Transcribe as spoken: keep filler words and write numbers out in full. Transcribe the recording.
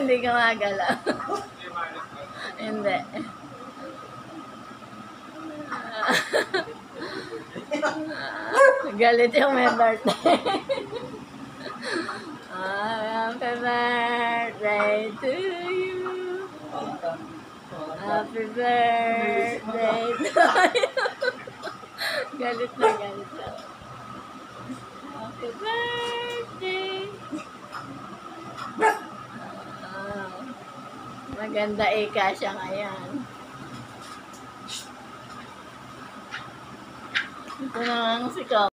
Hindi gumagala. Hindi. Galit yung may birthday. Happy birthday to you. Happy birthday to you. Galit na, galit na. Happy birthday. Ah, maganda ika siya ngayon. Ito na ang si Ka.